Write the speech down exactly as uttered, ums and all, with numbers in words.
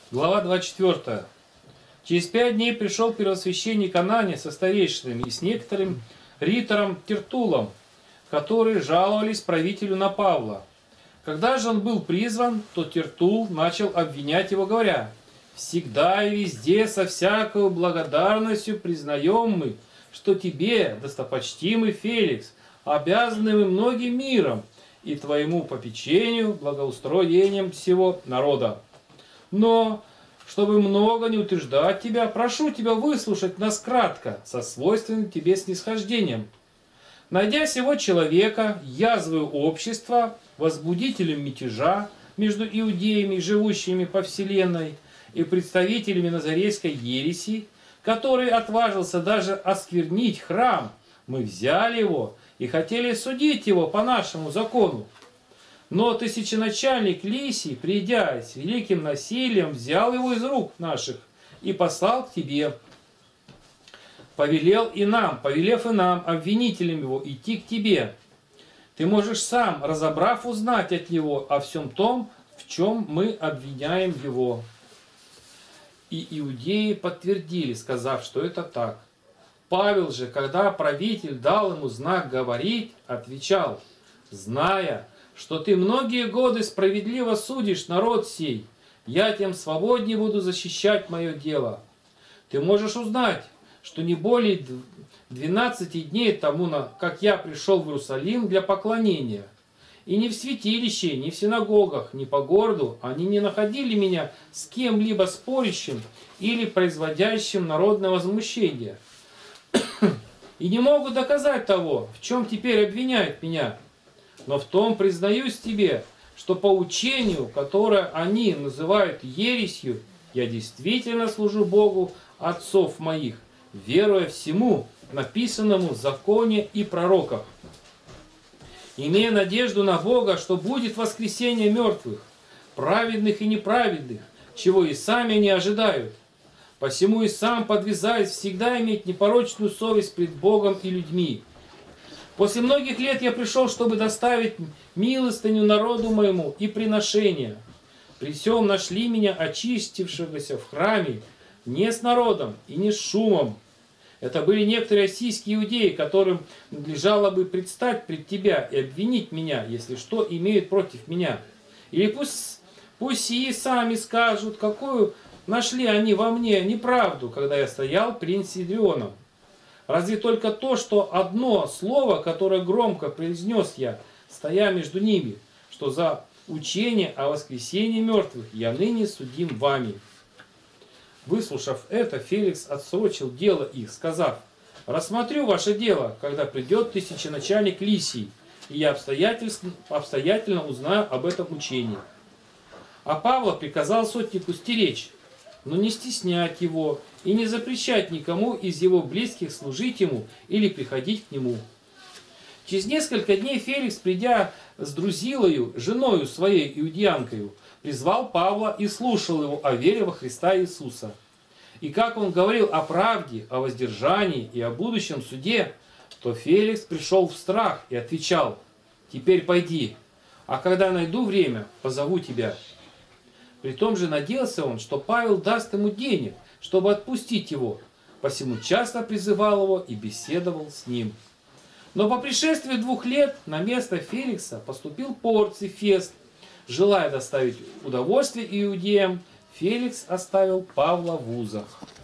Глава двадцать четвёртая. Через пять дней пришел первосвященник Анания со старейшинами и с некоторым ритором Тертулом, которые жаловались правителю на Павла. Когда же он был призван, то Тертул начал обвинять его, говоря: «Всегда и везде со всякою благодарностью признаем мы, что тебе, достопочтимый Феликс, обязаны мы многим миром и твоему попечению, благоустроением всего народа. Но, чтобы много не утверждать тебя, прошу тебя выслушать нас кратко, со свойственным тебе снисхождением. Найдя сего человека, язвою общества, возбудителем мятежа между иудеями, живущими по вселенной, и представителями назарейской ереси, который отважился даже осквернить храм, мы взяли его и хотели судить его по нашему закону. Но тысяченачальник Лисий, придя с великим насилием, взял его из рук наших и послал к тебе. Повелел и нам, повелев и нам, обвинителям его, идти к тебе. Ты можешь сам, разобрав, узнать от него о всем том, в чем мы обвиняем его». И иудеи подтвердили, сказав, что это так. Павел же, когда правитель дал ему знак говорить, отвечал: «Зная, что ты многие годы справедливо судишь народ сей, я тем свободнее буду защищать мое дело. Ты можешь узнать, что не более двенадцати дней тому, как я пришел в Иерусалим для поклонения, и ни в святилище, ни в синагогах, ни по городу они не находили меня с кем-либо спорящим или производящим народное возмущение. И не могут доказать того, в чем теперь обвиняют меня. Но в том признаюсь тебе, что по учению, которое они называют ересью, я действительно служу Богу отцов моих, веруя всему, написанному в законе и пророках, имея надежду на Бога, что будет воскресение мертвых, праведных и неправедных, чего и сами не ожидают. Посему и сам подвязаюсь всегда иметь непорочную совесть пред Богом и людьми. После многих лет я пришел, чтобы доставить милостыню народу моему и приношения. При сем нашли меня очистившегося в храме не с народом и не с шумом. Это были некоторые ассийские иудеи, которым надлежало бы предстать пред тебя и обвинить меня, если что имеют против меня. Или пусть, пусть и сами скажут, какую нашли они во мне неправду, когда я стоял пред Синедрионом. Разве только то, что одно слово, которое громко произнес я, стоя между ними, что за учение о воскресении мертвых я ныне судим вами». Выслушав это, Феликс отсрочил дело их, сказав: «Рассмотрю ваше дело, когда придет тысяченачальник Лисий, и я обстоятельно, обстоятельно узнаю об этом учении». А Павла приказал сотнику стеречь, но не стеснять его и не запрещать никому из его близких служить ему или приходить к нему. Через несколько дней Феликс, придя с Друзилою, женою своей иудеянкою, призвал Павла и слушал его о вере во Христа Иисуса. И как он говорил о правде, о воздержании и о будущем суде, то Феликс пришел в страх и отвечал: «Теперь пойди, а когда найду время, позову тебя». Притом же надеялся он, что Павел даст ему денег, чтобы отпустить его, посему часто призывал его и беседовал с ним. Но по пришествии двух лет на место Феликса поступил Порций Фест. Желая доставить удовольствие иудеям, Феликс оставил Павла в узах.